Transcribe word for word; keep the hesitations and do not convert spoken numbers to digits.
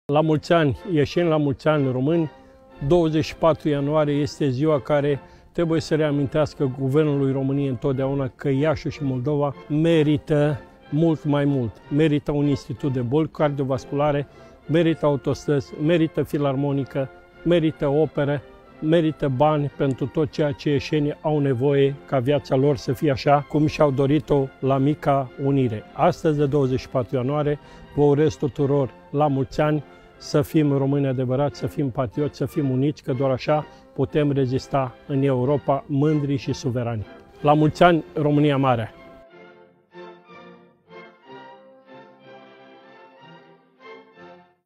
La mulți ani, ieșind la mulți ani români, douăzeci și patru ianuarie este ziua care trebuie să reamintească Guvernului României întotdeauna că Iașiul și Moldova merită mult mai mult. Merită un institut de boli cardiovasculare, merită autostrăzi, merită filarmonică, merită operă, merită bani pentru tot ceea ce ieșenii au nevoie ca viața lor să fie așa cum și-au dorit-o la mica unire. Astăzi, de douăzeci și patru ianuarie, vă urez tuturor la mulți ani, să fim români adevărați, să fim patrioți, să fim uniți, că doar așa putem rezista în Europa mândri și suverani. La mulți ani, România Mare!